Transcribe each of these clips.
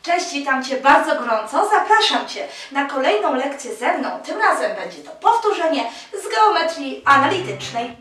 Cześć, witam Cię bardzo gorąco. Zapraszam Cię na kolejną lekcję ze mną. Tym razem będzie to powtórzenie z geometrii analitycznej.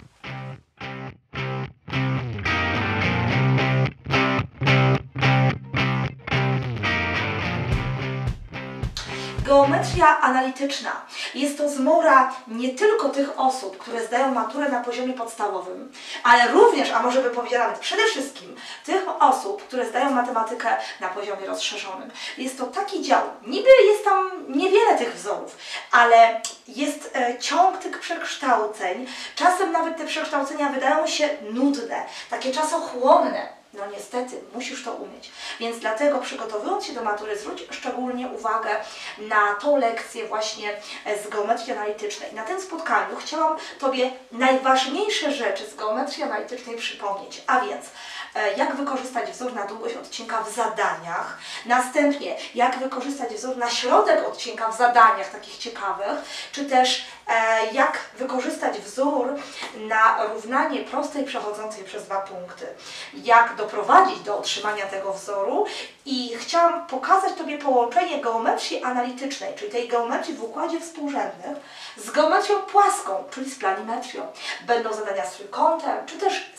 Geometria analityczna jest to zmora nie tylko tych osób, które zdają maturę na poziomie podstawowym, ale również, a może bym powiedziała nawet przede wszystkim, tych osób, które zdają matematykę na poziomie rozszerzonym. Jest to taki dział, niby jest tam niewiele tych wzorów, ale jest ciąg tych przekształceń. Czasem nawet te przekształcenia wydają się nudne, takie czasochłonne. No niestety, musisz to umieć. Więc dlatego, przygotowując się do matury, zwróć szczególnie uwagę na tą lekcję właśnie z geometrii analitycznej. Na tym spotkaniu chciałam Tobie najważniejsze rzeczy z geometrii analitycznej przypomnieć, a więc jak wykorzystać wzór na długość odcinka w zadaniach, następnie jak wykorzystać wzór na środek odcinka w zadaniach takich ciekawych, czy też jak wykorzystać wzór na równanie prostej przechodzącej przez 2 punkty, jak doprowadzić do otrzymania tego wzoru i chciałam pokazać Tobie połączenie geometrii analitycznej, czyli tej geometrii w układzie współrzędnych, z geometrią płaską, czyli z planimetrią. Będą zadania z trójkątem, czy też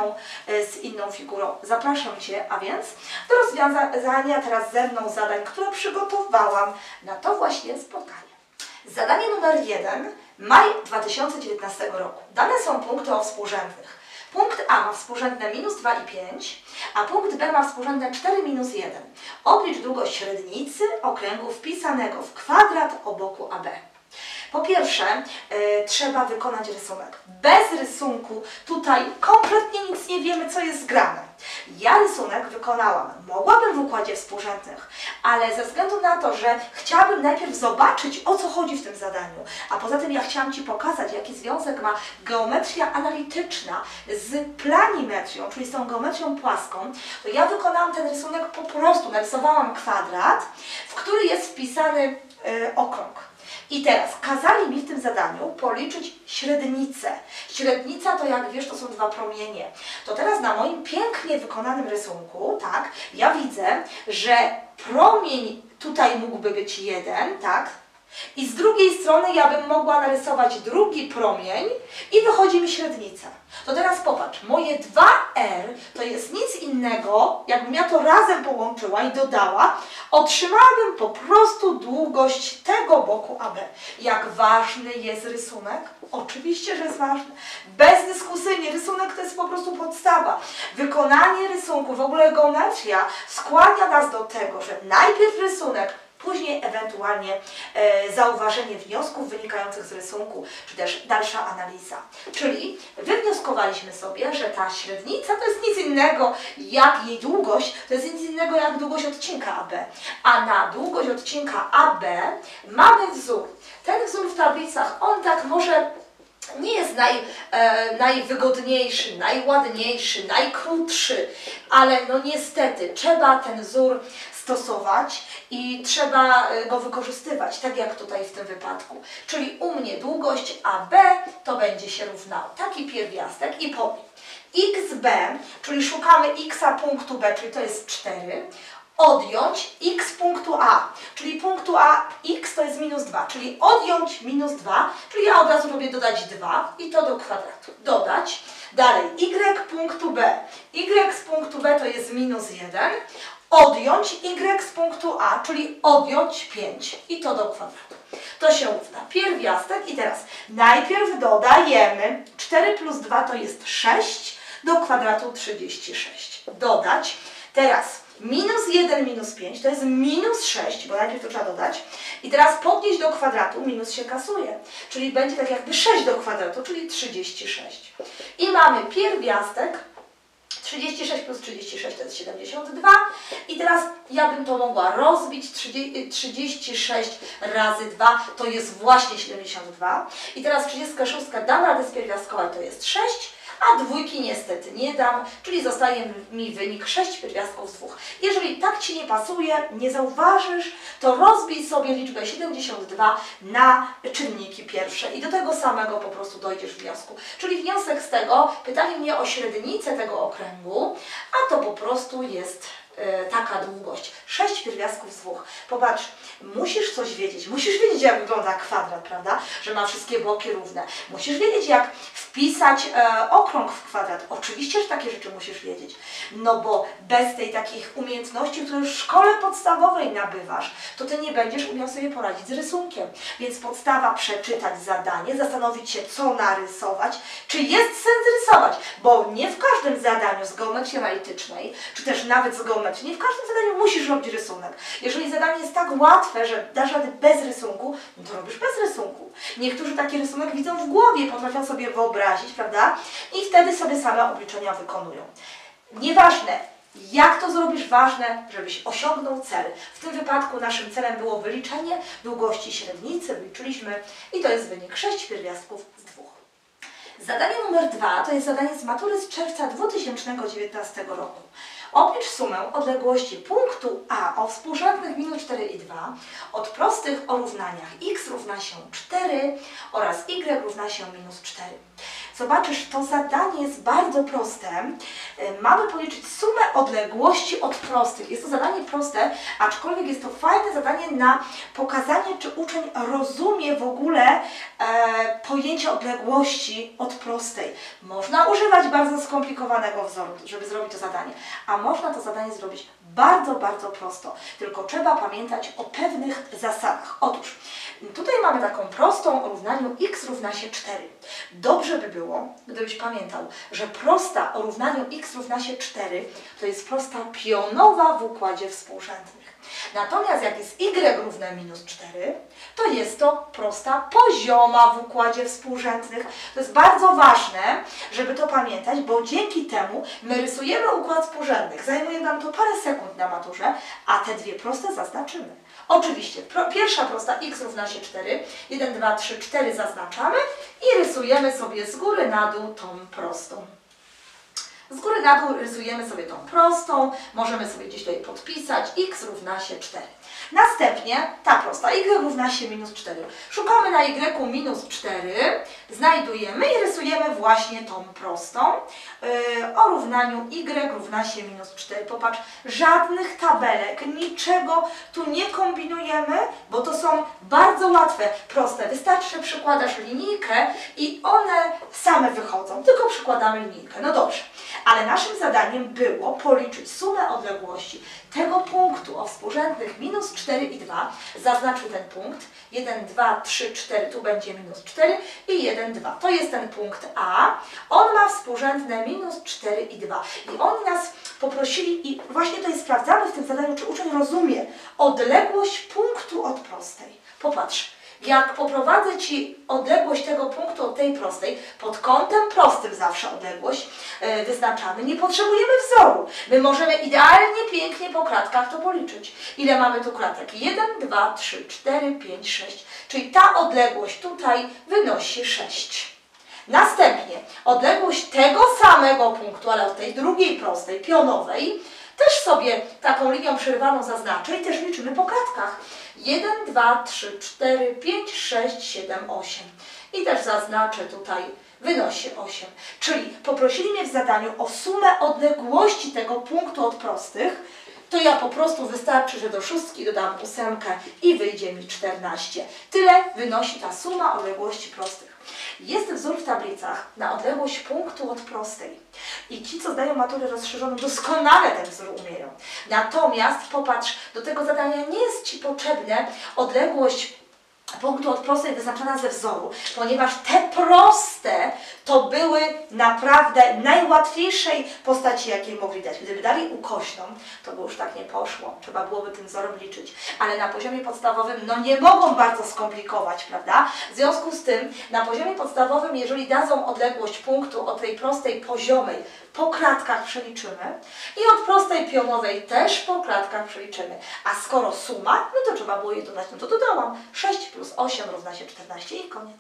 z inną figurą. Zapraszam Cię, a więc do rozwiązania teraz ze mną zadań, które przygotowałam na to właśnie spotkanie. Zadanie numer 1, maj 2019 roku. Dane są punkty o współrzędnych. Punkt A ma współrzędne -2 i 5, a punkt B ma współrzędne 4 - 1. Oblicz długość średnicy okręgu wpisanego w kwadrat o boku AB. Po pierwsze, trzeba wykonać rysunek. Bez rysunku tutaj kompletnie nic nie wiemy, co jest grane. Ja rysunek wykonałam. Mogłabym w układzie współrzędnych, ale ze względu na to, że chciałabym najpierw zobaczyć, o co chodzi w tym zadaniu, a poza tym ja chciałam Ci pokazać, jaki związek ma geometria analityczna z planimetrią, czyli z tą geometrią płaską, to ja wykonałam ten rysunek po prostu. Narysowałam kwadrat, w który jest wpisany okrąg. I teraz kazali mi w tym zadaniu policzyć średnicę. Średnica to, jak wiesz, to są 2 promienie. To teraz na moim pięknie wykonanym rysunku, tak, ja widzę, że promień tutaj mógłby być 1, tak, i z drugiej strony ja bym mogła narysować drugi promień i wychodzi mi średnica. To teraz popatrz, moje 2R to jest nic innego, jakbym ja to razem połączyła i dodała, otrzymałabym po prostu długość tego boku AB. Jak ważny jest rysunek? Oczywiście, że jest ważny. Bezdyskusyjnie, rysunek to jest po prostu podstawa. Wykonanie rysunku, w ogóle geometria skłania nas do tego, że najpierw rysunek, później ewentualnie zauważenie wniosków wynikających z rysunku, czy też dalsza analiza. Czyli wywnioskowaliśmy sobie, że ta średnica to jest nic innego jak jej długość, to jest nic innego jak długość odcinka AB. A na długość odcinka AB mamy wzór. Ten wzór w tablicach, on tak może nie jest najwygodniejszy, najładniejszy, najkrótszy, ale no niestety trzeba ten wzór stosować i trzeba go wykorzystywać, tak jak tutaj w tym wypadku. Czyli u mnie długość AB to będzie się równało taki pierwiastek i powiem xb, czyli szukamy x punktu B, czyli to jest 4, odjąć x punktu A, czyli punktu A x to jest -2, czyli odjąć -2, czyli ja od razu robię dodać 2 i to do kwadratu. Dodać. Dalej y punktu B. Y z punktu B to jest -1, odjąć y z punktu A, czyli odjąć 5 i to do kwadratu. To się równa pierwiastek i teraz najpierw dodajemy 4 + 2 to jest 6, do kwadratu 36. Dodać. Teraz -1 - 5 to jest -6, bo najpierw to trzeba dodać. I teraz podnieść do kwadratu, minus się kasuje. Czyli będzie tak jakby 6 do kwadratu, czyli 36. I mamy pierwiastek 36 + 36 to jest 72. I teraz ja bym to mogła rozbić. 36 razy 2 to jest właśnie 72. I teraz 36 dam radę spierwiastkować, to jest 6. A dwójki niestety nie dam, czyli zostaje mi wynik 6 pierwiastków z 2. Jeżeli tak Ci nie pasuje, nie zauważysz, to rozbij sobie liczbę 72 na czynniki pierwsze i do tego samego po prostu dojdziesz w wniosku. Czyli wniosek z tego, pytanie mnie o średnicę tego okręgu, a to po prostu jest taka długość 6 pierwiastków z 2. Popatrz, musisz coś wiedzieć. Musisz wiedzieć, jak wygląda kwadrat, prawda? Że ma wszystkie boki równe. Musisz wiedzieć, jak wpisać okrąg w kwadrat. Oczywiście, że takie rzeczy musisz wiedzieć. No bo bez tej takich umiejętności, które w szkole podstawowej nabywasz, to ty nie będziesz umiał sobie poradzić z rysunkiem. Więc podstawa przeczytać zadanie, zastanowić się, co narysować, czy jest sens rysować, bo nie w każdym zadaniu z geometrii analitycznej, czy też nawet z geometrii, nie w każdym zadaniu musisz robić rysunek. Jeżeli zadanie jest tak łatwe, że dasz radę bez rysunku, no to robisz bez rysunku. Niektórzy taki rysunek widzą w głowie, potrafią sobie wyobrazić, prawda? I wtedy sobie same obliczenia wykonują. Nieważne, jak to zrobisz, ważne, żebyś osiągnął cel. W tym wypadku naszym celem było wyliczenie długości średnicy, wyliczyliśmy i to jest wynik 6 pierwiastków z 2. Zadanie numer 2 to jest zadanie z matury z czerwca 2019 roku. Oblicz sumę odległości punktu A o współrzędnych minus 4 i 2 od prostych o równaniach x równa się 4 oraz y równa się minus 4. Zobaczysz, to zadanie jest bardzo proste. Mamy policzyć sumę odległości od prostych. Jest to zadanie proste, aczkolwiek jest to fajne zadanie na pokazanie, czy uczeń rozumie w ogóle pojęcie odległości od prostej. Można używać bardzo skomplikowanego wzoru, żeby zrobić to zadanie, a można to zadanie zrobić bardzo, bardzo prosto. Tylko trzeba pamiętać o pewnych zasadach. Otóż tutaj mamy taką prostą o równaniu x równa się 4. Dobrze by było, gdybyś pamiętał, że prosta o równaniu x równa się 4 to jest prosta pionowa w układzie współrzędnych. Natomiast jak jest y równe minus 4, to jest to prosta pozioma w układzie współrzędnych. To jest bardzo ważne, żeby to pamiętać, bo dzięki temu my rysujemy układ współrzędnych. Zajmuje nam to parę sekund na maturze, a te dwie proste zaznaczymy. Oczywiście, pierwsza prosta x równa się 4, 1, 2, 3, 4 zaznaczamy i rysujemy sobie z góry na dół tą prostą. Z góry na dół rysujemy sobie tą prostą, możemy sobie gdzieś tutaj podpisać, x równa się 4. Następnie ta prosta, y równa się minus 4. Szukamy na y minus 4, znajdujemy i rysujemy właśnie tą prostą o równaniu y równa się minus 4. Popatrz, żadnych tabelek, niczego tu nie kombinujemy, bo to są bardzo łatwe, proste. Wystarczy, że przykładasz linijkę i one same wychodzą, tylko przykładamy linijkę. No dobrze. Ale naszym zadaniem było policzyć sumę odległości tego punktu o współrzędnych minus 4 i 2. Zaznaczył ten punkt. 1, 2, 3, 4, tu będzie minus 4 i 1, 2. To jest ten punkt A. On ma współrzędne minus 4 i 2. I oni nas poprosili i właśnie tutaj sprawdzamy w tym zadaniu, czy uczeń rozumie odległość punktu od prostej. Popatrz. Jak poprowadzę Ci odległość tego punktu od tej prostej, pod kątem prostym zawsze odległość wyznaczamy, nie potrzebujemy wzoru. My możemy idealnie, pięknie po kratkach to policzyć. Ile mamy tu kratek? 1, 2, 3, 4, 5, 6. Czyli ta odległość tutaj wynosi 6. Następnie odległość tego samego punktu, ale od tej drugiej prostej, pionowej, też sobie taką linią przerywaną zaznaczę i też liczymy po kratkach. 1, 2, 3, 4, 5, 6, 7, 8. I też zaznaczę tutaj, wynosi 8. Czyli poprosili mnie w zadaniu o sumę odległości tego punktu od prostych. To ja po prostu wystarczy, że do szóstki dodam 8 i wyjdzie mi 14. Tyle wynosi ta suma odległości prostych. Jest wzór w tablicach na odległość punktu od prostej. I ci, co zdają maturę rozszerzoną, doskonale ten wzór umieją. Natomiast popatrz, do tego zadania nie jest Ci potrzebne odległość punktu od prostej wyznaczona ze wzoru, ponieważ te proste to były naprawdę najłatwiejszej postaci, jakiej mogli dać. Gdyby dali ukośną, to by już tak nie poszło. Trzeba byłoby tym wzorem liczyć. Ale na poziomie podstawowym, no nie mogą bardzo skomplikować, prawda? W związku z tym, na poziomie podstawowym, jeżeli dadzą odległość punktu od tej prostej poziomej, po kratkach przeliczymy i od prostej pionowej też po kratkach przeliczymy. A skoro suma, no to trzeba było je dodać, no to dodałam. 6 plus 8 równa się 14 i koniec.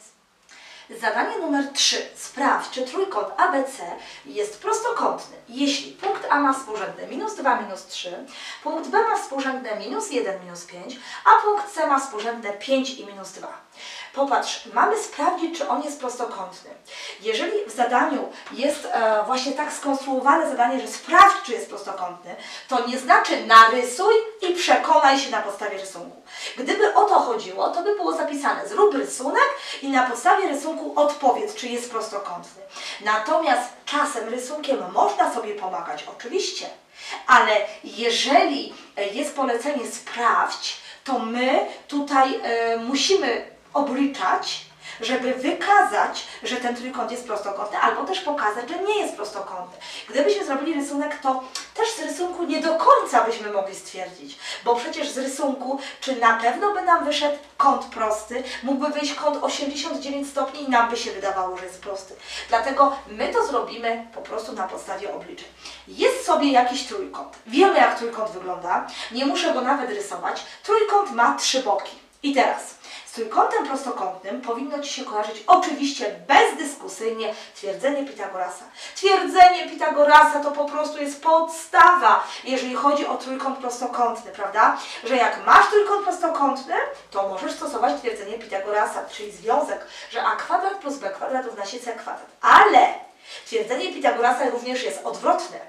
Zadanie numer 3. Sprawdź, czy trójkąt ABC jest prostokątny, jeśli punkt A ma współrzędne minus 2, minus 3, punkt B ma współrzędne minus 1, minus 5, a punkt C ma współrzędne 5 i minus 2. Popatrz, mamy sprawdzić, czy on jest prostokątny. Jeżeli w zadaniu jest właśnie tak skonstruowane zadanie, że sprawdź, czy jest prostokątny, to nie znaczy narysuj i przekonaj się na podstawie rysunku. Gdyby o to chodziło, to by było zapisane: zrób rysunek i na podstawie rysunku odpowiedz, czy jest prostokątny. Natomiast czasem rysunkiem można sobie pomagać, oczywiście, ale jeżeli jest polecenie sprawdź, to my tutaj musimy obliczać, żeby wykazać, że ten trójkąt jest prostokątny, albo też pokazać, że nie jest prostokątny. Gdybyśmy zrobili rysunek, to też z rysunku nie do końca byśmy mogli stwierdzić, bo przecież z rysunku, czy na pewno by nam wyszedł kąt prosty, mógłby wyjść kąt 89 stopni i nam by się wydawało, że jest prosty. Dlatego my to zrobimy po prostu na podstawie obliczeń. Jest sobie jakiś trójkąt. Wiemy, jak trójkąt wygląda, nie muszę go nawet rysować. Trójkąt ma 3 boki. I teraz z trójkątem prostokątnym powinno Ci się kojarzyć oczywiście bezdyskusyjnie twierdzenie Pitagorasa. Twierdzenie Pitagorasa to po prostu jest podstawa, jeżeli chodzi o trójkąt prostokątny, prawda? Że jak masz trójkąt prostokątny, to możesz stosować twierdzenie Pitagorasa, czyli związek, że a kwadrat plus b kwadrat równa się c kwadrat. Ale twierdzenie Pitagorasa również jest odwrotne.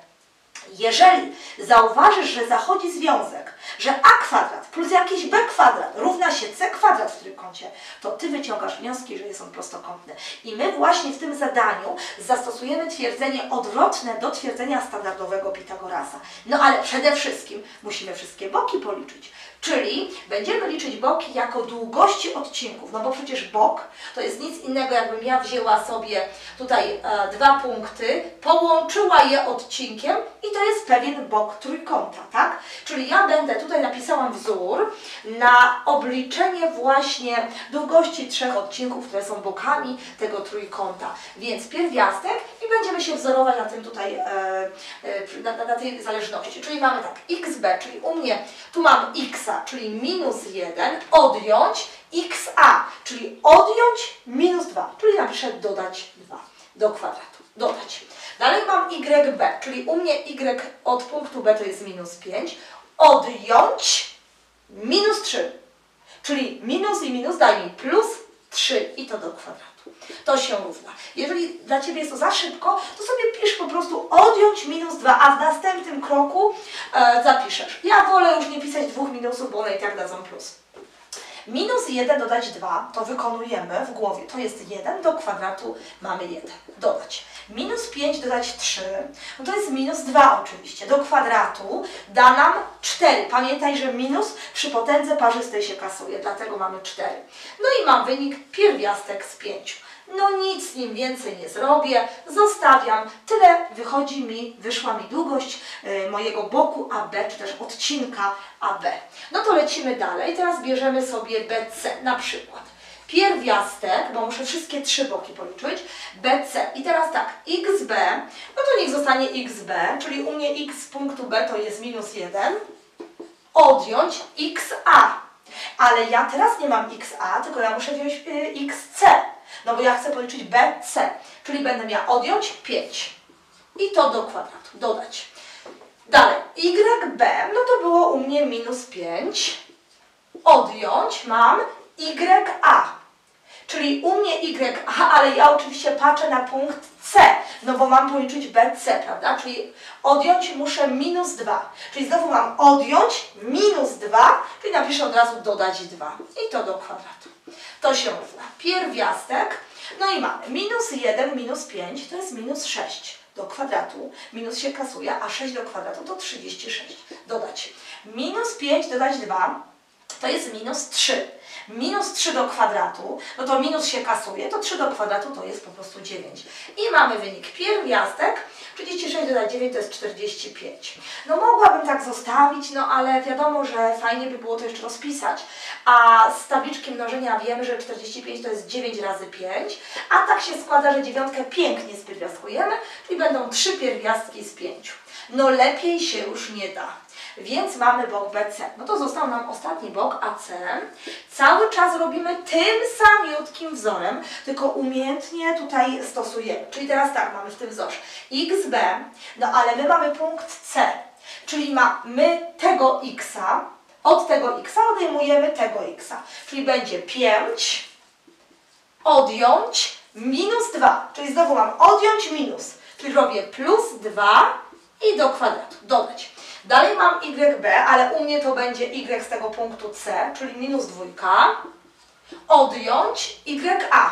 Jeżeli zauważysz, że zachodzi związek, że a kwadrat plus jakiś b kwadrat równa się c kwadrat w trójkącie, to Ty wyciągasz wnioski, że jest on prostokątny. I my właśnie w tym zadaniu zastosujemy twierdzenie odwrotne do twierdzenia standardowego Pitagorasa. No ale przede wszystkim musimy wszystkie boki policzyć. Czyli będziemy liczyć boki jako długości odcinków, no bo przecież bok to jest nic innego, jakbym ja wzięła sobie tutaj 2 punkty, połączyła je odcinkiem i to jest pewien bok trójkąta, tak? Czyli ja będę, tutaj napisałam wzór na obliczenie właśnie długości 3 odcinków, które są bokami tego trójkąta. Więc pierwiastek i będziemy się wzorować na tym tutaj, na tej zależności. Czyli mamy tak, xb, czyli u mnie tu mam x, czyli minus 1, odjąć xa, czyli odjąć minus 2, czyli napiszę dodać 2 do kwadratu, dodać. Dalej mam yb, czyli u mnie y od punktu b to jest minus 5, odjąć minus 3, czyli minus i minus daje mi plus 3 i to do kwadratu. To się równa. Jeżeli dla Ciebie jest to za szybko, to sobie pisz po prostu odjąć minus 2, a w następnym kroku zapiszesz. Ja wolę już nie pisać 2 minusów, bo one i tak dadzą plus. Minus 1 dodać 2, to wykonujemy w głowie. To jest 1, do kwadratu mamy 1. Dodać. Minus 5 dodać 3, no to jest minus 2 oczywiście. Do kwadratu da nam 4. Pamiętaj, że minus przy potędze parzystej się kasuje, dlatego mamy 4. No i mam wynik pierwiastek z 5. No nic z nim więcej nie zrobię, zostawiam. Tyle wyszła mi długość mojego boku AB, czy też odcinka AB. No to lecimy dalej. Teraz bierzemy sobie BC na przykład. Pierwiastek, bo muszę wszystkie 3 boki policzyć, BC. I teraz tak, XB, no to niech zostanie XB, czyli u mnie x z punktu B to jest minus 1, odjąć XA. Ale ja teraz nie mam XA, tylko ja muszę wziąć XC. No bo ja chcę policzyć BC, czyli będę miała odjąć 5 i to do kwadratu, dodać. Dalej, YB, no to było u mnie minus 5, odjąć mam YA, czyli u mnie YA, ale ja oczywiście patrzę na punkt C, no bo mam policzyć BC, prawda, czyli odjąć muszę minus 2, czyli znowu mam odjąć minus 2, czyli napiszę od razu dodać 2 i to do kwadratu. To się równa pierwiastek, no i mamy minus 1, minus 5 to jest minus 6 do kwadratu, minus się kasuje, a 6 do kwadratu to 36. Dodać minus 5 dodać 2 to jest minus 3. Minus 3 do kwadratu, no to minus się kasuje, to 3 do kwadratu to jest po prostu 9. I mamy wynik pierwiastek, 36 dodać 9 to jest 45. No mogłabym tak zostawić, no ale wiadomo, że fajnie by było to jeszcze rozpisać. A z tabliczki mnożenia wiemy, że 45 to jest 9 razy 5, a tak się składa, że dziewiątkę pięknie spierwiastkujemy, czyli będą 3 pierwiastki z 5. No lepiej się już nie da. Więc mamy bok BC. No to został nam ostatni bok AC. Cały czas robimy tym samiutkim wzorem, tylko umiejętnie tutaj stosujemy. Czyli teraz tak, mamy w tym wzorze XB, no ale my mamy punkt C, czyli mamy tego X, od tego X odejmujemy tego X, czyli będzie 5 odjąć minus 2, czyli znowu mam odjąć minus, czyli robię plus 2 i do kwadratu, dodać. Dalej mam YB, ale u mnie to będzie Y z tego punktu C, czyli minus 2, odjąć YA.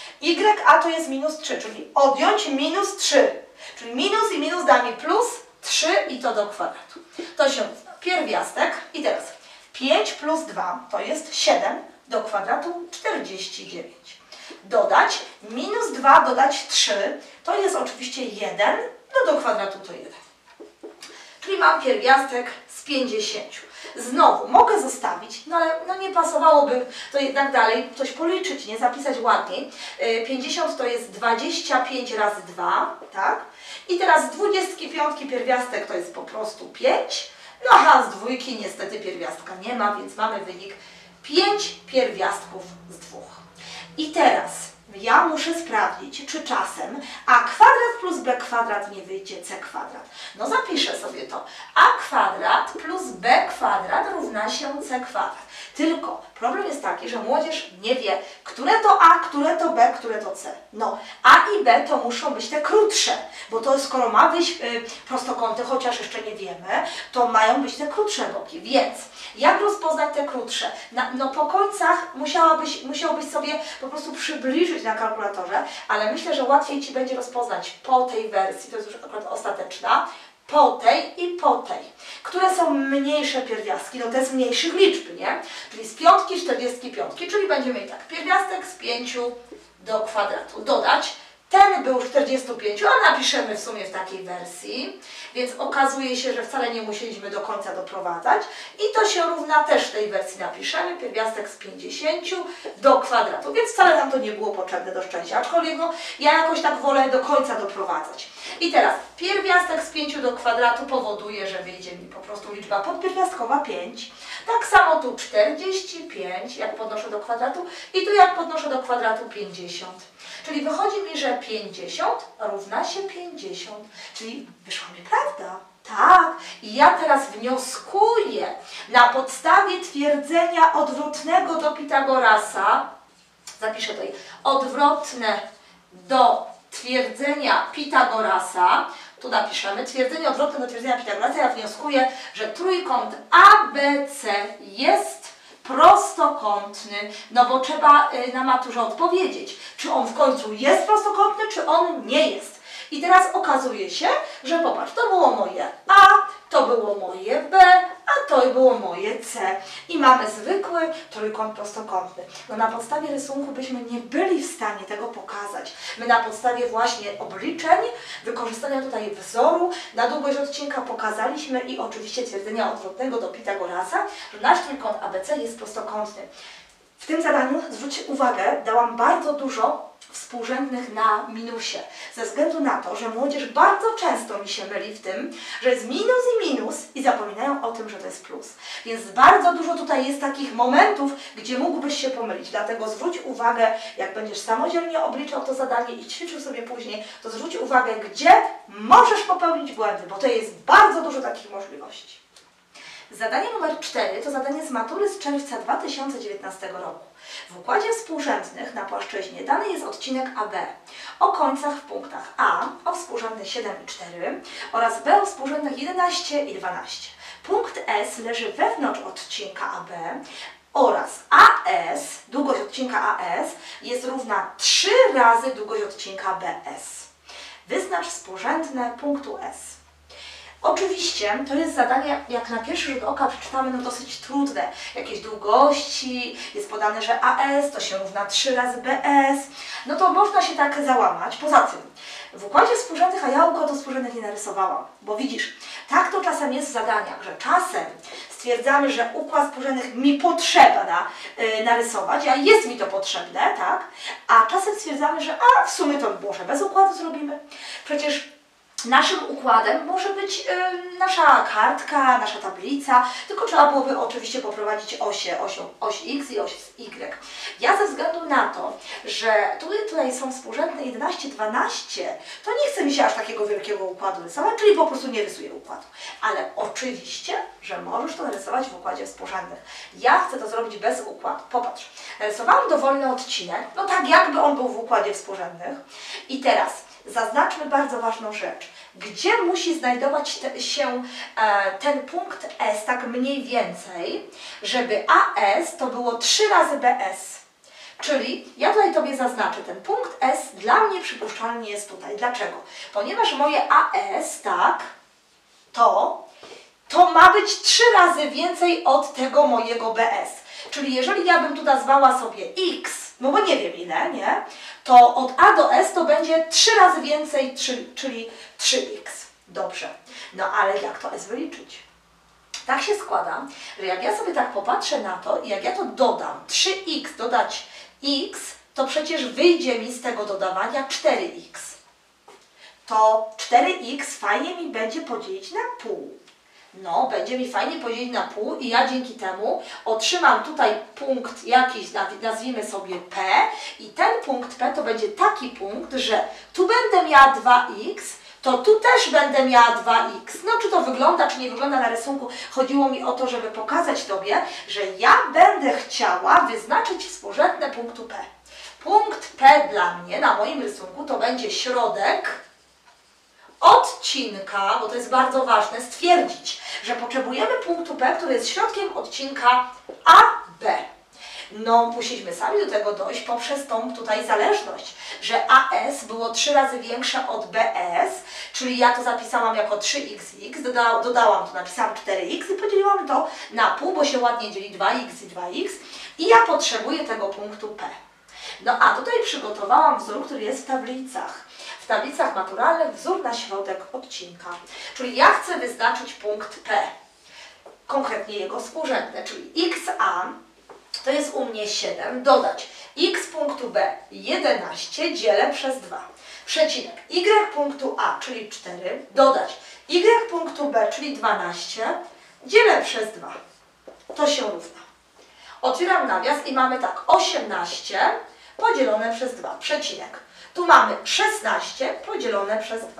YA to jest minus 3, czyli odjąć minus 3, czyli minus i minus da mi plus 3 i to do kwadratu. To się równa pierwiastek i teraz 5 plus 2 to jest 7 do kwadratu 49. Dodać minus 2 dodać 3 to jest oczywiście 1, no do kwadratu to 1. Czyli mam pierwiastek z 50. Znowu mogę zostawić, no ale no nie pasowałoby to jednak dalej coś policzyć, nie zapisać ładniej. 50 to jest 25 razy 2, tak? I teraz z 25 pierwiastek to jest po prostu 5. No a z dwójki niestety pierwiastka nie ma, więc mamy wynik 5 pierwiastków z 2. I teraz ja muszę sprawdzić, czy czasem a kwadrat plus b kwadrat nie wyjdzie c kwadrat. No zapiszę sobie to. A kwadrat plus b kwadrat równa się c kwadrat. Tylko problem jest taki, że młodzież nie wie, które to a, które to b, które to c. No, a i b to muszą być te krótsze, bo to skoro ma wyjść prostokąty, chociaż jeszcze nie wiemy, to mają być te krótsze boki. Więc jak rozpoznać te krótsze? No po końcach musiałbyś sobie po prostu przybliżyć na kalkulatorze, ale myślę, że łatwiej Ci będzie rozpoznać po tej wersji, to jest już akurat ostateczna, po tej i po tej, które są mniejsze pierwiastki, no te z mniejszych liczb, nie? Czyli z piątki 45, czyli będziemy mieli tak, pierwiastek z 5 do kwadratu, dodać, ten był 45, a napiszemy w sumie w takiej wersji, więc okazuje się, że wcale nie musieliśmy do końca doprowadzać i to się równa też w tej wersji napiszemy, pierwiastek z 50 do kwadratu, więc wcale nam to nie było potrzebne do szczęścia, aczkolwiek no, ja jakoś tak wolę do końca doprowadzać. I teraz pierwiastek z 5 do kwadratu powoduje, że wyjdzie mi po prostu liczba podpierwiastkowa 5. Tak samo tu 45, jak podnoszę do kwadratu i tu jak podnoszę do kwadratu 50. Czyli wychodzi mi, że 50 równa się 50. Czyli wyszła mi prawda. Tak. I ja teraz wnioskuję na podstawie twierdzenia odwrotnego do Pitagorasa. Zapiszę tutaj odwrotne do twierdzenia Pitagorasa. Tu napiszemy twierdzenie odwrotne do twierdzenia Pitagorasa. Ja wnioskuję, że trójkąt ABC jest prostokątny, no bo trzeba na maturze odpowiedzieć, czy on w końcu jest prostokątny, czy on nie jest. I teraz okazuje się, że popatrz, to było moje A, to było moje B, a to było moje C. I mamy zwykły trójkąt prostokątny. No na podstawie rysunku byśmy nie byli w stanie tego pokazać. My na podstawie właśnie obliczeń, wykorzystania tutaj wzoru, na długość odcinka pokazaliśmy i oczywiście twierdzenia odwrotnego do Pitagorasa, że nasz trójkąt ABC jest prostokątny. W tym zadaniu, zwróćcie uwagę, dałam bardzo dużo współrzędnych na minusie, ze względu na to, że młodzież bardzo często mi się myli w tym, że jest minus i minus i zapominają o tym, że to jest plus. Więc bardzo dużo tutaj jest takich momentów, gdzie mógłbyś się pomylić, dlatego zwróć uwagę, jak będziesz samodzielnie obliczał to zadanie i ćwiczył sobie później, to zwróć uwagę, gdzie możesz popełnić błędy, bo to jest bardzo dużo takich możliwości. Zadanie numer 4 to zadanie z matury z czerwca 2019 roku. W układzie współrzędnych na płaszczyźnie dany jest odcinek AB o końcach w punktach A o współrzędnych 7 i 4 oraz B o współrzędnych 11 i 12. Punkt S leży wewnątrz odcinka AB oraz AS, długość odcinka AS jest równa 3 razy długość odcinka BS. Wyznacz współrzędne punktu S. Oczywiście to jest zadanie, jak na pierwszy rzut oka przeczytamy, no dosyć trudne. Jakieś długości, jest podane, że AS to się równa 3 razy BS. No to można się tak załamać. Poza tym, w układzie współrzędnych, a ja układu współrzędnych nie narysowałam, bo widzisz, tak to czasem jest w zadaniach, że czasem stwierdzamy, że układ współrzędnych mi potrzeba narysować, a jest mi to potrzebne, tak? A czasem stwierdzamy, że w sumie to może bez układu zrobimy. Przecież Naszym układem może być nasza kartka, nasza tablica, tylko trzeba byłoby oczywiście poprowadzić oś X i oś Y. Ja ze względu na to, że tutaj są współrzędne 11, 12, to nie chce mi się aż takiego wielkiego układu rysować, czyli po prostu nie rysuję układu. Ale oczywiście, że możesz to narysować w układzie współrzędnych. Ja chcę to zrobić bez układu. Popatrz, narysowałam dowolny odcinek, no tak jakby on był w układzie współrzędnych. I teraz zaznaczmy bardzo ważną rzecz. Gdzie musi znajdować się ten punkt S, tak mniej więcej, żeby AS to było 3 razy BS. Czyli ja tutaj Tobie zaznaczę, ten punkt S dla mnie przypuszczalnie jest tutaj. Dlaczego? Ponieważ moje AS, tak, to ma być 3 razy więcej od tego mojego BS. Czyli jeżeli ja bym tu nazwała sobie X, no bo nie wiem ile, nie? To od A do S to będzie 3 razy więcej, czyli 3x. Dobrze. No ale jak to S wyliczyć? Tak się składa, że jak ja sobie tak popatrzę na to i jak ja to dodam, 3x dodać x, to przecież wyjdzie mi z tego dodawania 4x. To 4x fajnie mi będzie podzielić na pół. No, będzie mi fajnie podzielić na pół i ja dzięki temu otrzymam tutaj punkt jakiś, nazwijmy sobie P i ten punkt P to będzie taki punkt, że tu będę miała 2x, to tu też będę miała 2x. No, czy to wygląda, czy nie wygląda na rysunku, chodziło mi o to, żeby pokazać Tobie, że ja będę chciała wyznaczyć współrzędne punktu P. Punkt P dla mnie na moim rysunku to będzie środek odcinka, bo to jest bardzo ważne, stwierdzić, że potrzebujemy punktu P, który jest środkiem odcinka AB. No, musieliśmy sami do tego dojść poprzez tą tutaj zależność, że AS było 3 razy większe od BS, czyli ja to zapisałam jako 3xx, dodałam to, napisałam 4x i podzieliłam to na pół, bo się ładnie dzieli 2x i 2x i ja potrzebuję tego punktu P. No a tutaj przygotowałam wzór, który jest w tablicach. W tablicach maturalnych wzór na środek odcinka. Czyli ja chcę wyznaczyć punkt P, konkretnie jego współrzędne, czyli xa to jest u mnie 7, dodać x punktu B 11 dzielę przez 2. Przecinek y punktu A, czyli 4, dodać y punktu B, czyli 12, dzielę przez 2. To się równa. Otwieram nawias i mamy tak, 18 podzielone przez 2, przecinek. Tu mamy 16 podzielone przez 2.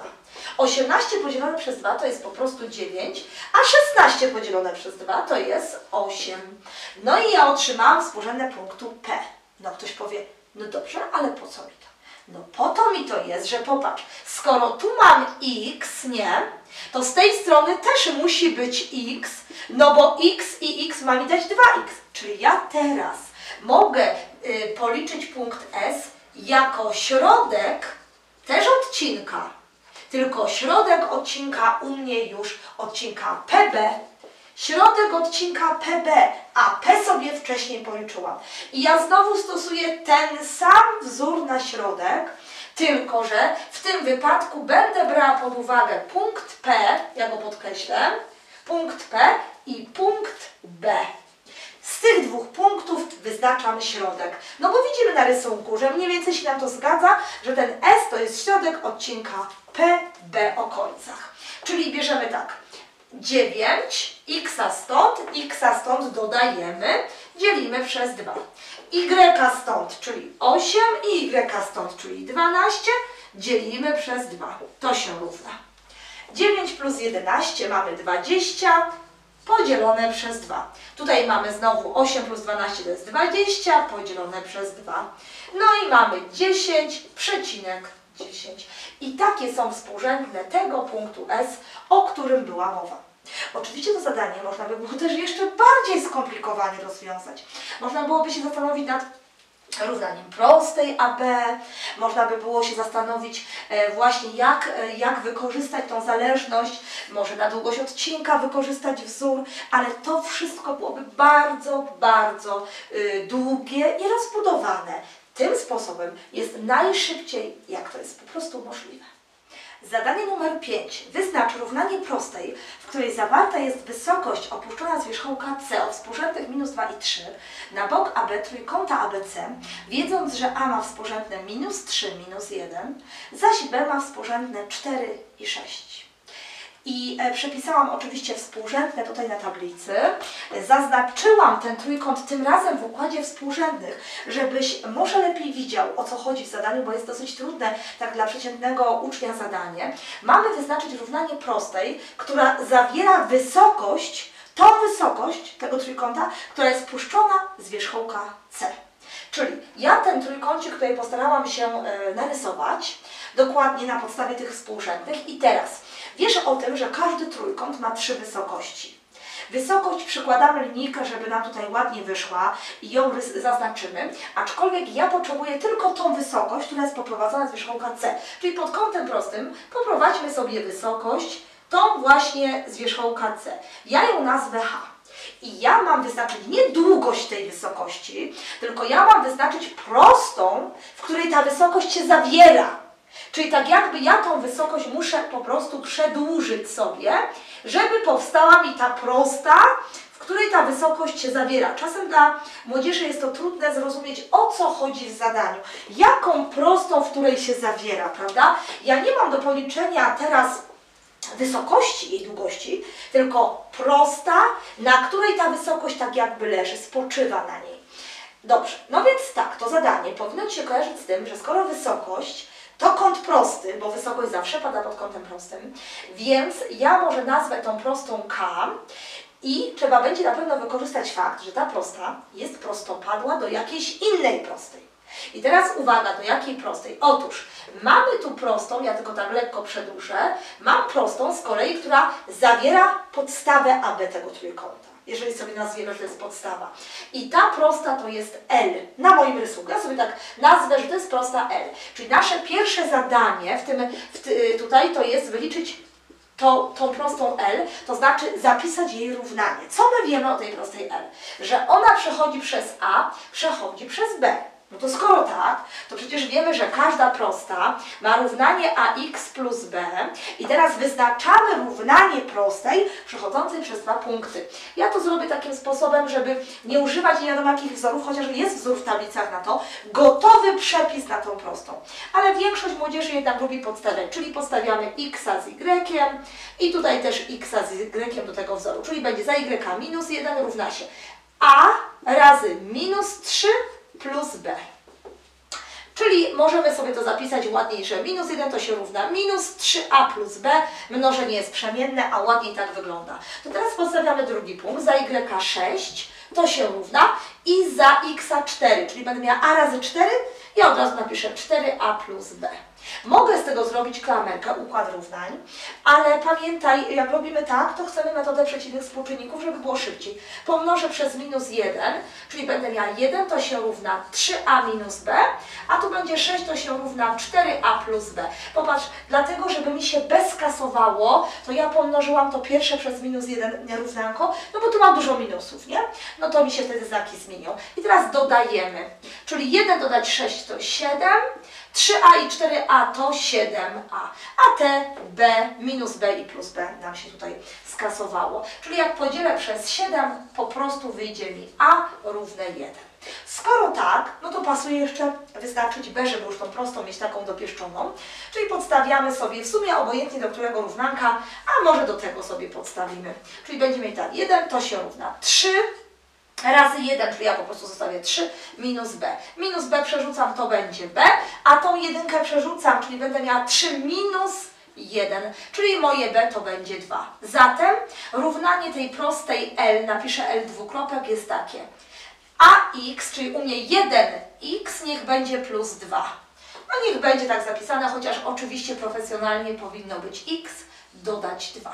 18 podzielone przez 2 to jest po prostu 9, a 16 podzielone przez 2 to jest 8. No i ja otrzymałam współrzędne punktu P. No ktoś powie, no dobrze, ale po co mi to? No po to mi to jest, że popatrz, skoro tu mam x, nie, to z tej strony też musi być x, no bo x i x ma mi dać 2x. Czyli ja teraz mogę policzyć punkt S jako środek też odcinka, tylko środek odcinka u mnie już odcinka PB, środek odcinka PB, a P sobie wcześniej policzyłam. I ja znowu stosuję ten sam wzór na środek, tylko że w tym wypadku będę brała pod uwagę punkt P, ja go podkreślę, punkt P i punkt B. Z tych dwóch punktów wyznaczam środek. No bo widzimy na rysunku, że mniej więcej się nam to zgadza, że ten S to jest środek odcinka PB o końcach. Czyli bierzemy tak, 9, x stąd dodajemy, dzielimy przez 2. Y stąd, czyli 8 i Y stąd, czyli 12, dzielimy przez 2. To się równa. 9 plus 11 mamy 20, podzielone przez 2. Tutaj mamy znowu 8 plus 12 to jest 20, podzielone przez 2. No i mamy 10,10. I takie są współrzędne tego punktu S, o którym była mowa. Oczywiście to zadanie można by było też jeszcze bardziej skomplikowanie rozwiązać. Można byłoby się zastanowić nad równaniem prostej AB, można by było się zastanowić właśnie jak wykorzystać tą zależność, może na długość odcinka wykorzystać wzór, ale to wszystko byłoby bardzo, bardzo długie i rozbudowane. Tym sposobem jest najszybciej, jak to jest po prostu możliwe. Zadanie numer 5. Wyznacz równanie prostej, w której zawarta jest wysokość opuszczona z wierzchołka C o współrzędnych -2 i 3 na bok AB trójkąta ABC, wiedząc, że A ma współrzędne -3, -1, zaś B ma współrzędne 4 i 6. I przepisałam oczywiście współrzędne tutaj na tablicy. Zaznaczyłam ten trójkąt tym razem w układzie współrzędnych, żebyś może lepiej widział, o co chodzi w zadaniu, bo jest dosyć trudne tak dla przeciętnego ucznia zadanie. Mamy wyznaczyć równanie prostej, która zawiera wysokość, tą wysokość tego trójkąta, która jest puszczona z wierzchołka C. Czyli ja ten trójkącik tutaj postarałam się narysować dokładnie na podstawie tych współrzędnych i teraz wiesz o tym, że każdy trójkąt ma 3 wysokości. Wysokość przykładamy linijkę, żeby nam tutaj ładnie wyszła i ją zaznaczymy, aczkolwiek ja potrzebuję tylko tą wysokość, która jest poprowadzona z wierzchołka C. Czyli pod kątem prostym poprowadźmy sobie wysokość, tą właśnie z wierzchołka C. Ja ją nazwę H. I ja mam wyznaczyć nie długość tej wysokości, tylko ja mam wyznaczyć prostą, w której ta wysokość się zawiera. Czyli tak jakby ja tą wysokość muszę po prostu przedłużyć sobie, żeby powstała mi ta prosta, w której ta wysokość się zawiera. Czasem dla młodzieży jest to trudne zrozumieć, o co chodzi w zadaniu. Jaką prostą, w której się zawiera, prawda? Ja nie mam do policzenia teraz wysokości jej długości, tylko prosta, na której ta wysokość tak jakby leży, spoczywa na niej. Dobrze, no więc tak, to zadanie powinno Ci się kojarzyć z tym, że skoro wysokość to kąt prosty, bo wysokość zawsze pada pod kątem prostym, więc ja może nazwę tą prostą K i trzeba będzie na pewno wykorzystać fakt, że ta prosta jest prostopadła do jakiejś innej prostej. I teraz uwaga, do jakiej prostej? Otóż mamy tu prostą, ja tylko tak lekko przedłużę, mam prostą z kolei, która zawiera podstawę AB tego trójkąta. Jeżeli sobie nazwiemy, że to jest podstawa. I ta prosta to jest L. Na moim rysunku. Ja sobie tak nazwę, że to jest prosta L. Czyli nasze pierwsze zadanie tutaj to jest wyliczyć tą prostą L, to znaczy zapisać jej równanie. Co my wiemy o tej prostej L? Że ona przechodzi przez A, przechodzi przez B. No to skoro tak, to przecież wiemy, że każda prosta ma równanie ax plus b i teraz wyznaczamy równanie prostej przechodzącej przez 2 punkty. Ja to zrobię takim sposobem, żeby nie używać nie wiadomo jakich wzorów, chociaż jest wzór w tablicach na to, gotowy przepis na tą prostą. Ale większość młodzieży jednak lubi podstawiać, czyli podstawiamy x z y i tutaj też x z y do tego wzoru, czyli będzie za y minus 1 równa się a razy minus 3 plus b. Czyli możemy sobie to zapisać ładniej, że minus 1 to się równa minus 3a plus b, mnożenie jest przemienne, a ładniej tak wygląda. To teraz podstawiamy drugi punkt, za y 6 to się równa i za x 4, czyli będę miała a razy 4 i od razu napiszę 4a plus b. Mogę z tego zrobić klamerkę, układ równań, ale pamiętaj, jak robimy tak, to chcemy metodę przeciwnych współczynników, żeby było szybciej. Pomnożę przez minus 1, czyli będę miała 1 to się równa 3a minus b, a tu będzie 6 to się równa 4a plus b. Popatrz, dlatego żeby mi się b skasowało, to ja pomnożyłam to pierwsze przez minus 1 równanko, no bo tu mam dużo minusów, nie? No to mi się wtedy znaki zmienią. I teraz dodajemy, czyli 1 dodać 6 to 7, 3a i 4a to 7a, a te b minus b i plus b nam się tutaj skasowało. Czyli jak podzielę przez 7, po prostu wyjdzie mi a równe 1. Skoro tak, no to pasuje jeszcze wyznaczyć b, żeby już tą prostą mieć taką dopieszczoną. Czyli podstawiamy sobie w sumie obojętnie do którego równanka, a może do tego sobie podstawimy. Czyli będziemy mieli tak, 1 to się równa 3 razy 1, czyli ja po prostu zostawię 3 minus b. Minus b przerzucam, to będzie b, a tą jedynkę przerzucam, czyli będę miała 3 minus 1, czyli moje b to będzie 2. Zatem równanie tej prostej L, napiszę L dwukropek, jest takie. Ax, czyli u mnie 1x, niech będzie plus 2. No niech będzie tak zapisane, chociaż oczywiście profesjonalnie powinno być x dodać 2.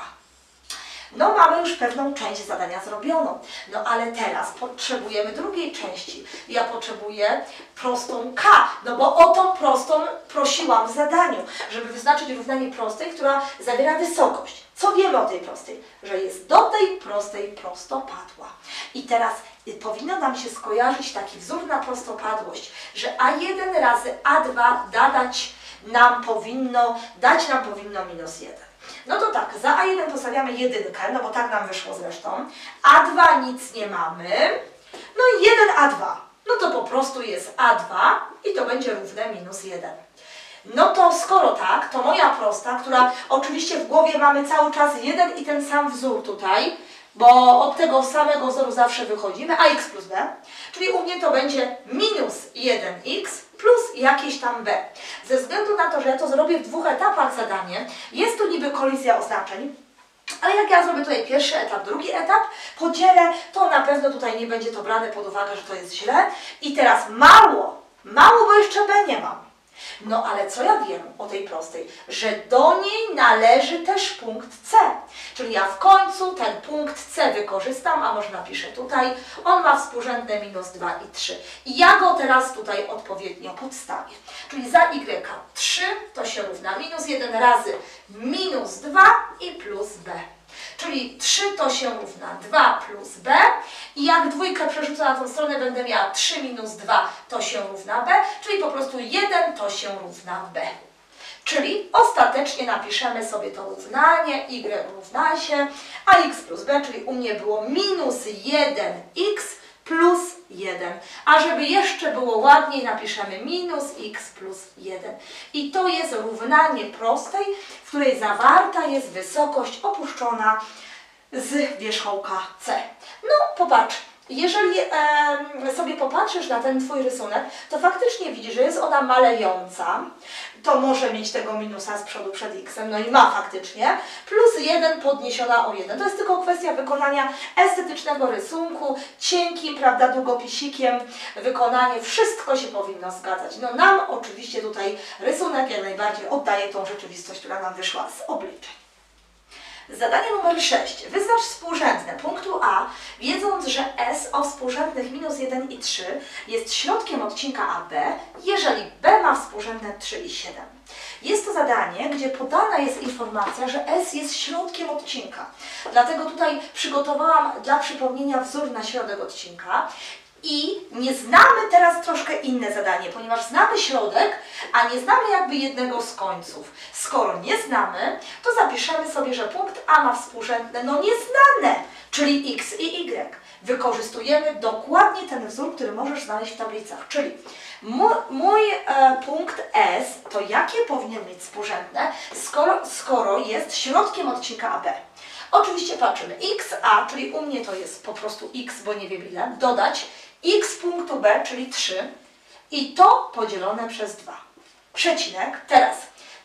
No mamy już pewną część zadania zrobioną, no ale teraz potrzebujemy drugiej części. Ja potrzebuję prostą k, no bo o tą prostą prosiłam w zadaniu, żeby wyznaczyć równanie prostej, która zawiera wysokość. Co wiemy o tej prostej? Że jest do tej prostej prostopadła. I teraz powinno nam się skojarzyć taki wzór na prostopadłość, że a1 razy a2 dodać dać nam powinno minus 1. No to tak, za A1 postawiamy jedynkę, no bo tak nam wyszło zresztą. A2 nic nie mamy. No i 1A2. No to po prostu jest A2 i to będzie równe minus 1. No to skoro tak, to moja prosta, która oczywiście w głowie mamy cały czas jeden i ten sam wzór tutaj, bo od tego samego wzoru zawsze wychodzimy, ax plus b, czyli u mnie to będzie minus 1x plus jakieś tam b. Ze względu na to, że ja to zrobię w 2 etapach zadanie, jest tu niby kolizja oznaczeń, ale jak ja zrobię tutaj pierwszy etap, drugi etap, podzielę, to na pewno tutaj nie będzie to brane pod uwagę, że to jest źle. I teraz mało, bo jeszcze b nie mam. No ale co ja wiem o tej prostej? Że do niej należy też punkt C. Czyli ja w końcu ten punkt C wykorzystam, a może napiszę tutaj, on ma współrzędne minus 2 i 3. I ja go teraz tutaj odpowiednio podstawię. Czyli za y 3 to się równa minus 1 razy minus 2 i plus b. Czyli 3 to się równa 2 plus b i jak dwójkę przerzucę na tą stronę, będę miała 3 minus 2 to się równa b, czyli po prostu 1 to się równa b. Czyli ostatecznie napiszemy sobie to równanie, y równa się ax plus b, czyli u mnie było minus 1x plus 1. A żeby jeszcze było ładniej, napiszemy minus x plus 1. I to jest równanie prostej, w której zawarta jest wysokość opuszczona z wierzchołka C. No popatrz, jeżeli sobie popatrzysz na ten Twój rysunek, to faktycznie widzisz, że jest ona malejąca. To może mieć tego minusa z przodu przed x-em, no i ma faktycznie, plus 1 podniesiona o 1. To jest tylko kwestia wykonania estetycznego rysunku, cienkim, prawda, długopisikiem, wykonanie, wszystko się powinno zgadzać. No nam oczywiście tutaj rysunek jak najbardziej oddaje tą rzeczywistość, która nam wyszła z obliczeń. Zadanie numer 6. Wyznacz współrzędne punktu A, wiedząc, że S o współrzędnych minus 1 i 3 jest środkiem odcinka AB, jeżeli B ma współrzędne 3 i 7. Jest to zadanie, gdzie podana jest informacja, że S jest środkiem odcinka. Dlatego tutaj przygotowałam dla przypomnienia wzór na środek odcinka. I nie znamy teraz troszkę inne zadanie, ponieważ znamy środek, a nie znamy jakby jednego z końców. Skoro nie znamy, to zapiszemy sobie, że punkt A ma współrzędne, no nieznane, czyli x i y. Wykorzystujemy dokładnie ten wzór, który możesz znaleźć w tablicach. Czyli mój punkt S, to jakie powinien mieć współrzędne, skoro jest środkiem odcinka AB. Oczywiście patrzymy, xa, czyli u mnie to jest po prostu x, bo nie wiem ile, dodać x punktu B, czyli 3 i to podzielone przez 2. Przecinek, teraz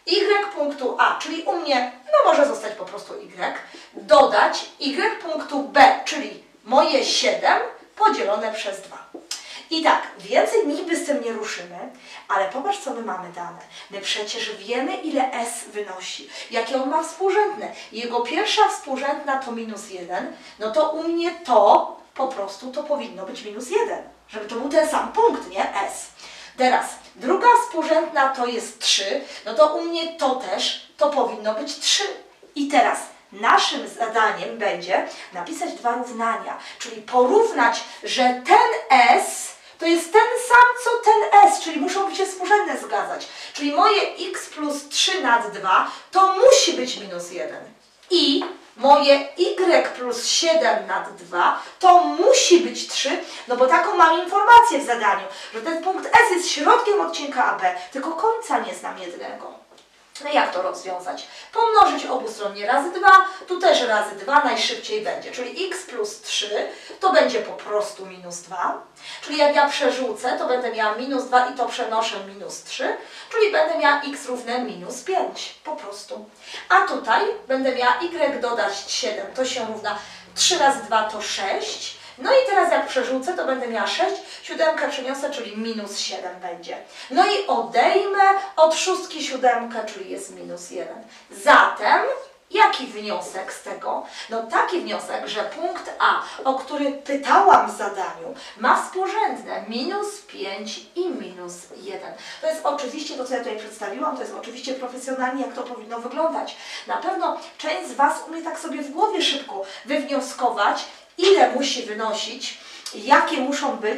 y punktu A, czyli u mnie, no może zostać po prostu y, dodać y punktu B, czyli moje 7 podzielone przez 2. I tak, więcej niby z tym nie ruszymy, ale popatrz, co my mamy dane. My przecież wiemy, ile S wynosi, jakie on ma współrzędne. Jego pierwsza współrzędna to minus 1, no to u mnie to po prostu to powinno być minus 1, żeby to był ten sam punkt, nie? S. Teraz, druga współrzędna to jest 3, no to u mnie to też, to powinno być 3. I teraz naszym zadaniem będzie napisać 2 równania, czyli porównać, że ten S to jest ten sam, co ten S, czyli muszą być się współrzędne zgadzać. Czyli moje x plus 3 nad 2 to musi być minus 1. I moje y plus 7 nad 2 to musi być 3, no bo taką mam informację w zadaniu, że ten punkt S jest środkiem odcinka AB, tylko końca nie znam jednego. No jak to rozwiązać? Pomnożyć obustronnie razy 2, tu też razy 2 najszybciej będzie, czyli x plus 3 to będzie po prostu minus 2, czyli jak ja przerzucę, to będę miała minus 2 i to przenoszę minus 3, czyli będę miała x równe minus 5, po prostu. A tutaj będę miała y dodać 7, to się równa 3 razy 2 to 6, no i teraz jak przerzucę, to będę miała 6, 7 przeniosę, czyli minus 7 będzie. No i odejmę od 6 7, czyli jest minus 1. Zatem, jaki wniosek z tego? No taki wniosek, że punkt A, o który pytałam w zadaniu, ma współrzędne minus 5 i minus 1. To jest oczywiście to, co ja tutaj przedstawiłam, to jest oczywiście profesjonalnie, jak to powinno wyglądać. Na pewno część z Was umie tak sobie w głowie szybko wywnioskować, ile musi wynosić, jakie muszą być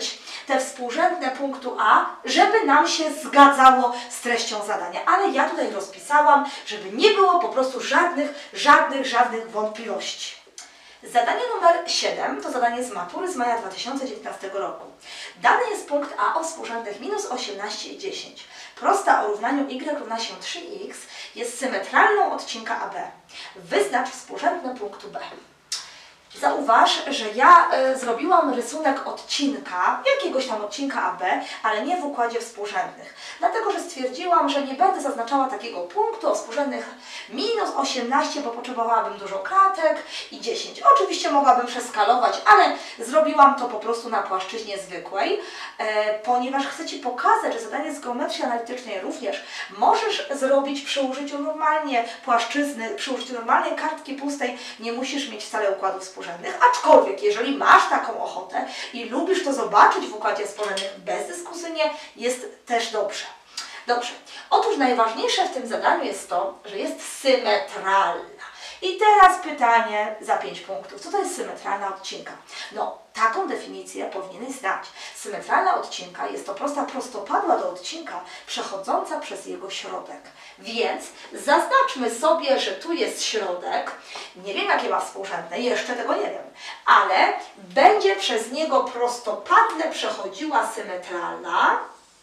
te współrzędne punktu A, żeby nam się zgadzało z treścią zadania. Ale ja tutaj rozpisałam, żeby nie było po prostu żadnych wątpliwości. Zadanie numer 7 to zadanie z matury z maja 2019 roku. Dany jest punkt A o współrzędnych minus 18 i 10. Prosta o równaniu y równa się 3x jest symetralną odcinka AB. Wyznacz współrzędne punktu B. Zauważ, że ja zrobiłam rysunek odcinka, jakiegoś tam odcinka AB, ale nie w układzie współrzędnych. Dlatego, że stwierdziłam, że nie będę zaznaczała takiego punktu o współrzędnych minus 18, bo potrzebowałabym dużo kratek i 10. Oczywiście mogłabym przeskalować, ale zrobiłam to po prostu na płaszczyźnie zwykłej, ponieważ chcę Ci pokazać, że zadanie z geometrii analitycznej również możesz zrobić przy użyciu normalnie płaszczyzny, przy użyciu normalnej kartki pustej, nie musisz mieć wcale układów współrzędnych. Aczkolwiek, jeżeli masz taką ochotę i lubisz to zobaczyć w układzie współrzędnych bezdyskusyjnie, jest też dobrze. Dobrze. Otóż najważniejsze w tym zadaniu jest to, że jest symetralna. I teraz pytanie za 5 punktów. Co to jest symetralna odcinka? No, taką definicję powinieneś znać. Symetralna odcinka jest to prosta prostopadła do odcinka przechodząca przez jego środek. Więc zaznaczmy sobie, że tu jest środek. Nie wiem, jakie ma współrzędne, jeszcze tego nie wiem. Ale będzie przez niego prostopadle przechodziła symetralna.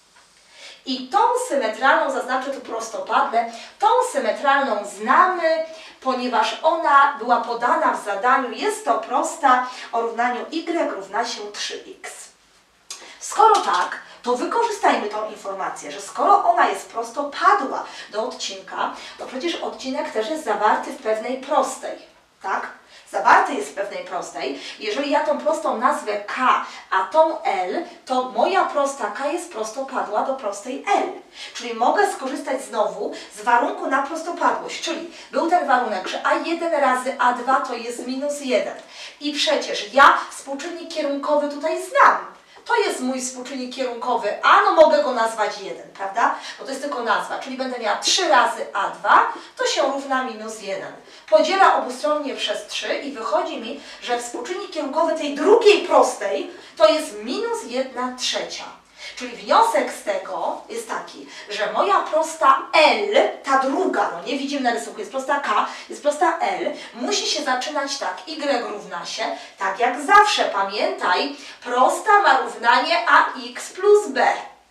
I tą symetralną, zaznaczę tu prostopadle, tą symetralną znamy, ponieważ ona była podana w zadaniu. Jest to prosta o równaniu y równa się 3x. Skoro tak, to wykorzystajmy tą informację, że skoro ona jest prostopadła do odcinka, to przecież odcinek też jest zawarty w pewnej prostej, tak? Zawarty jest w pewnej prostej. Jeżeli ja tą prostą nazwę K, a tą L, to moja prosta K jest prostopadła do prostej L. Czyli mogę skorzystać znowu z warunku na prostopadłość. Czyli był ten warunek, że A1 razy A2 to jest minus 1. I przecież ja współczynnik kierunkowy tutaj znam. To jest mój współczynnik kierunkowy A, no mogę go nazwać 1, prawda? Bo to jest tylko nazwa, czyli będę miała 3 razy A2, to się równa minus 1. Podzielę obustronnie przez 3 i wychodzi mi, że współczynnik kierunkowy tej drugiej prostej to jest minus 1/3. Czyli wniosek z tego jest taki, że moja prosta L, ta druga, no nie widzimy na rysunku, jest prosta K, jest prosta L, musi się zaczynać tak, y równa się, tak jak zawsze, pamiętaj, prosta ma równanie ax plus b.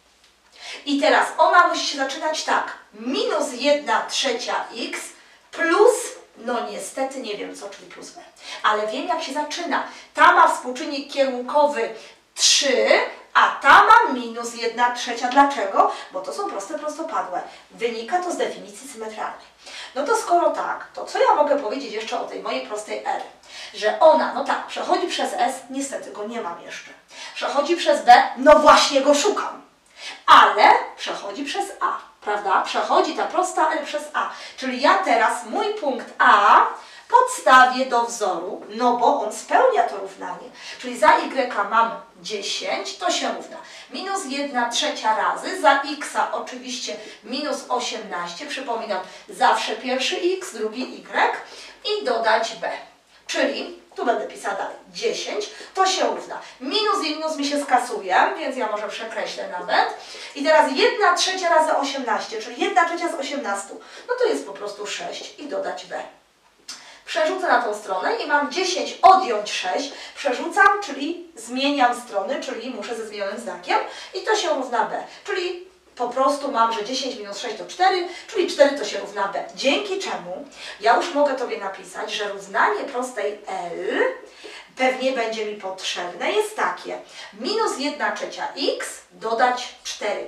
I teraz ona musi się zaczynać tak, minus 1/3 x plus, no niestety nie wiem co, czyli plus b, ale wiem jak się zaczyna. Ta ma współczynnik kierunkowy 3, a ta ma minus 1/3. Dlaczego? Bo to są proste prostopadłe. Wynika to z definicji symetralnej. No to skoro tak, to co ja mogę powiedzieć jeszcze o tej mojej prostej R? Że ona, no tak, przechodzi przez S, niestety go nie mam jeszcze. Przechodzi przez B, no właśnie go szukam. Ale przechodzi przez A, prawda? Przechodzi ta prosta L przez A. Czyli ja teraz mój punkt A podstawię do wzoru, no bo on spełnia to równanie. Czyli za y mam 10, to się równa minus 1/3 razy, za x oczywiście minus 18, przypominam, zawsze pierwszy x, drugi y i dodać b. Czyli, tu będę pisała dalej, 10, to się równa. Minus i minus mi się skasuje, więc ja może przekreślę nawet. I teraz 1/3 razy 18, czyli 1/3 z 18, no to jest po prostu 6 i dodać b. Przerzucę na tą stronę i mam 10 odjąć 6, przerzucam, czyli zmieniam strony, czyli muszę ze zmienionym znakiem i to się równa b. Czyli po prostu mam, że 10 minus 6 to 4, czyli 4 to się równa b. Dzięki czemu ja już mogę Tobie napisać, że równanie prostej L pewnie będzie mi potrzebne, jest takie. Minus 1/3 x dodać 4.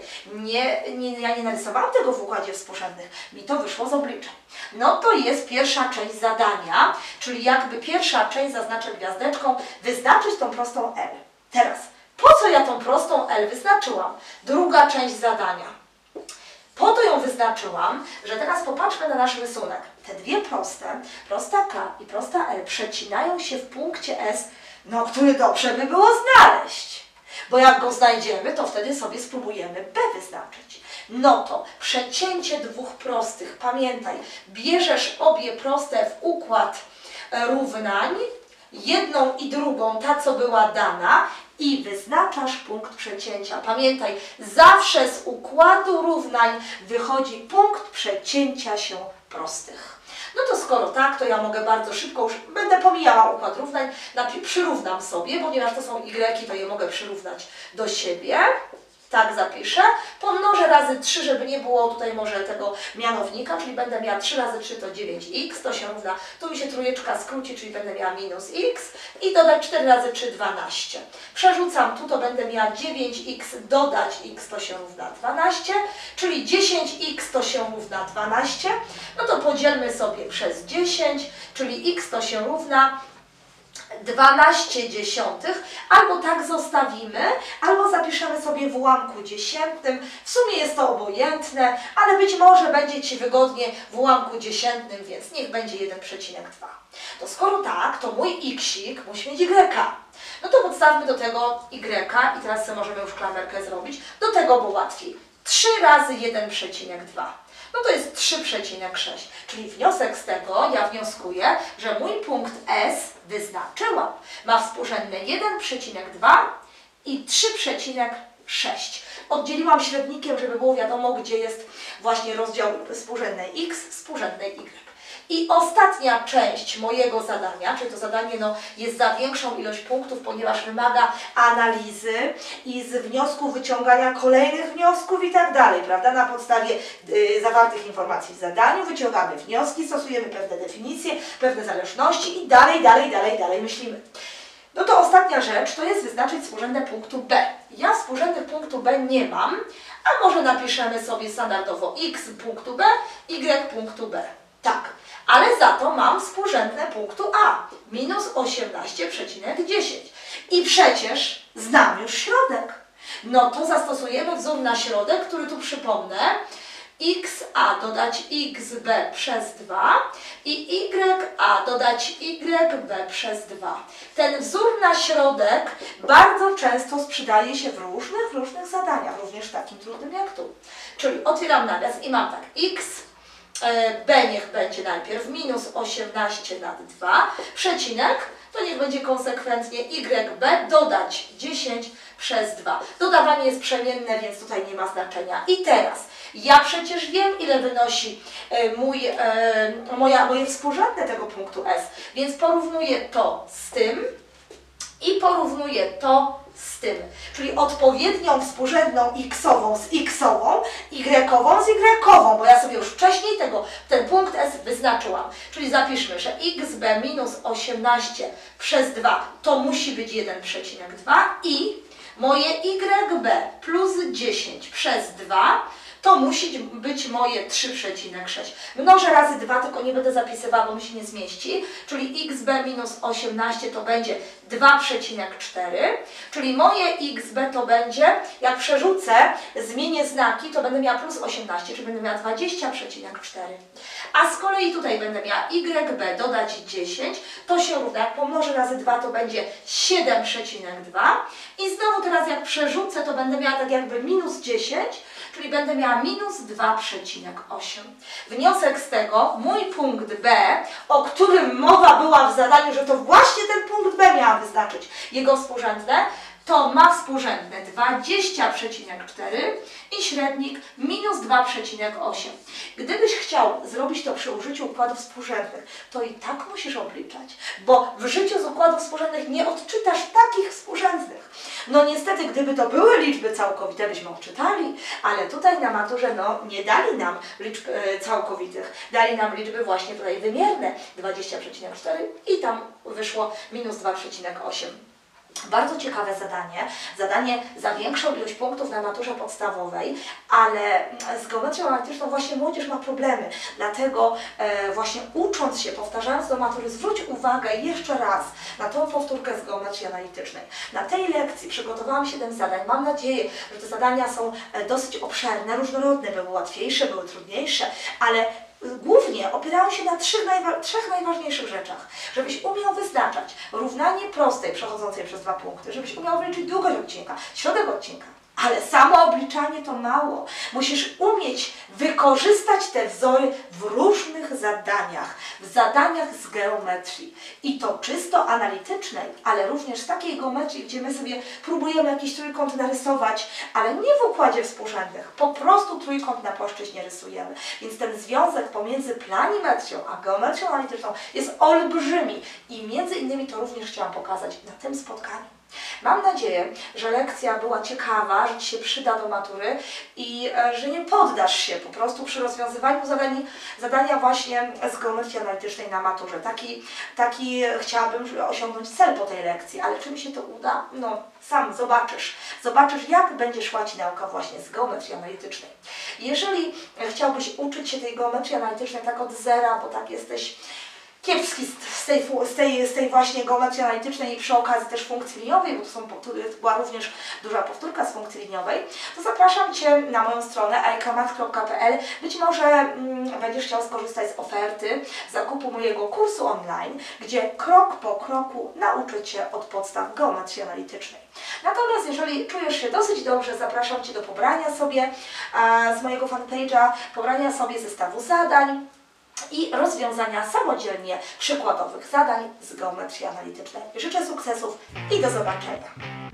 Ja nie narysowałam tego w układzie współrzędnych. Mi to wyszło z obliczeń. No to jest pierwsza część zadania, czyli jakby pierwsza część zaznaczę gwiazdeczką, wyznaczyć tą prostą L. Teraz, po co ja tą prostą L wyznaczyłam? Druga część zadania. Po to ją wyznaczyłam, że teraz popatrzmy na nasz rysunek. Te dwie proste, prosta K i prosta L, przecinają się w punkcie S, no który dobrze by było znaleźć. Bo jak go znajdziemy, to wtedy sobie spróbujemy B wyznaczyć. No to przecięcie dwóch prostych. Pamiętaj, bierzesz obie proste w układ równań, jedną i drugą, ta co była dana, i wyznaczasz punkt przecięcia. Pamiętaj, zawsze z układu równań wychodzi punkt przecięcia się prostych. No to skoro tak, to ja mogę bardzo szybko, już będę pomijała układ równań, przyrównam sobie, ponieważ to są y, to je mogę przyrównać do siebie. Tak zapiszę. Pomnożę razy 3, żeby nie było tutaj może tego mianownika, czyli będę miała 3 razy 3 to 9x, to się równa, tu mi się trójeczka skróci, czyli będę miała minus x i dodać 4 razy 3, 12. Przerzucam tu, to będę miała 9x, dodać x to się równa 12, czyli 10x to się równa 12, no to podzielmy sobie przez 10, czyli x to się równa 12 dziesiątych, albo tak zostawimy, albo zapiszemy sobie w ułamku dziesiętnym. W sumie jest to obojętne, ale być może będzie Ci wygodnie w ułamku dziesiętnym, więc niech będzie 1,2. To skoro tak, to mój xik musi mieć y. No to podstawmy do tego y i teraz sobie możemy już klamerkę zrobić. Do tego było łatwiej. 3 razy 1,2. No to jest 3,6, czyli wniosek z tego, ja wnioskuję, że mój punkt S wyznaczyłam. Ma współrzędne 1,2 i 3,6. Oddzieliłam średnikiem, żeby było wiadomo, gdzie jest właśnie rozdział współrzędnej x, współrzędnej y. I ostatnia część mojego zadania, czyli to zadanie jest za większą ilość punktów, ponieważ wymaga analizy i z wniosków wyciągania kolejnych wniosków i tak dalej, prawda? Na podstawie zawartych informacji w zadaniu wyciągamy wnioski, stosujemy pewne definicje, pewne zależności i dalej myślimy. No to ostatnia rzecz to jest wyznaczyć współrzędne punktu B. Ja współrzędnych punktu B nie mam, a może napiszemy sobie standardowo x punktu B, y punktu B. Tak. Ale za to mam współrzędne punktu A, minus 18,10. I przecież znam już środek. No to zastosujemy wzór na środek, który tu przypomnę. XA dodać XB przez 2 i YA dodać YB przez 2. Ten wzór na środek bardzo często przydaje się w różnych zadaniach, również takim trudnym jak tu. Czyli otwieram nawias i mam tak x, B niech będzie najpierw minus 18 nad 2, przecinek, to niech będzie konsekwentnie YB dodać 10 przez 2. Dodawanie jest przemienne, więc tutaj nie ma znaczenia. I teraz, ja przecież wiem, ile wynosi moje współrzędne tego punktu S, więc porównuję to z tym i porównuję to z tym, czyli odpowiednią współrzędną x-ową z x-ową, y-ową z y-ową, bo ja sobie już wcześniej ten punkt S wyznaczyłam. Czyli zapiszmy, że xb minus 18 przez 2 to musi być 1,2 i moje YB plus 10 przez 2 to musi być moje 3,6. Mnożę razy 2, tylko nie będę zapisywała, bo mi się nie zmieści. Czyli xb minus 18 to będzie 2,4. Czyli moje xb to będzie, jak przerzucę, zmienię znaki, to będę miała plus 18, czyli będę miała 20,4. A z kolei tutaj będę miała YB dodać 10, to się równa, jak pomnożę razy 2, to będzie 7,2. I znowu teraz jak przerzucę, to będę miała tak jakby minus 10, czyli będę miała minus 2,8. Wniosek z tego, mój punkt B, o którym mowa była w zadaniu, że to właśnie ten punkt B miałam wyznaczyć, jego współrzędne, to ma współrzędne 20,4 i średnik minus 2,8. Gdybyś chciał zrobić to przy użyciu układów współrzędnych, to i tak musisz obliczać, bo w życiu z układów współrzędnych nie odczytasz takich współrzędnych. No niestety, gdyby to były liczby całkowite, byśmy odczytali, ale tutaj na maturze nie dali nam liczb całkowitych, dali nam liczby właśnie tutaj wymierne 20,4 i tam wyszło minus 2,8. Bardzo ciekawe zadanie za większą ilość punktów na maturze podstawowej, ale z geometrią analityczną właśnie młodzież ma problemy. Dlatego właśnie ucząc się, powtarzając do matury, zwróć uwagę jeszcze raz na tą powtórkę z geometrii analitycznej. Na tej lekcji przygotowałam 7 zadań. Mam nadzieję, że te zadania są dosyć obszerne, różnorodne, były łatwiejsze, były trudniejsze, ale głównie opierają się na trzech najważniejszych rzeczach. Żebyś umiał wyznaczać równanie prostej przechodzącej przez 2 punkty, żebyś umiał wyliczyć długość odcinka, środek odcinka Ale samo obliczanie to mało. Musisz umieć wykorzystać te wzory w różnych zadaniach, w zadaniach z geometrii. I to czysto analitycznej, ale również takiej geometrii, gdzie my sobie próbujemy jakiś trójkąt narysować, ale nie w układzie współrzędnych, po prostu trójkąt na płaszczyźnie rysujemy. Więc ten związek pomiędzy planimetrią a geometrią analityczną jest olbrzymi i między innymi to również chciałam pokazać na tym spotkaniu. Mam nadzieję, że lekcja była ciekawa, że Ci się przyda do matury i że nie poddasz się po prostu przy rozwiązywaniu zadania właśnie z geometrii analitycznej na maturze. Taki chciałabym osiągnąć cel po tej lekcji, ale czy mi się to uda? No, sam zobaczysz. Zobaczysz, jak będzie szła Ci nauka właśnie z geometrii analitycznej. Jeżeli chciałbyś uczyć się tej geometrii analitycznej tak od zera, bo tak jesteś kiepski z tej właśnie geometrii analitycznej i przy okazji też funkcji liniowej, bo to była również duża powtórka z funkcji liniowej, to zapraszam Cię na moją stronę aikamat.pl. Być może będziesz chciał skorzystać z oferty zakupu mojego kursu online, gdzie krok po kroku nauczę Cię od podstaw geometrii analitycznej. Natomiast jeżeli czujesz się dosyć dobrze, zapraszam Cię do pobrania sobie z mojego fanpage'a, pobrania sobie zestawu zadań i rozwiązania samodzielnie przykładowych zadań z geometrii analitycznej. Życzę sukcesów i do zobaczenia.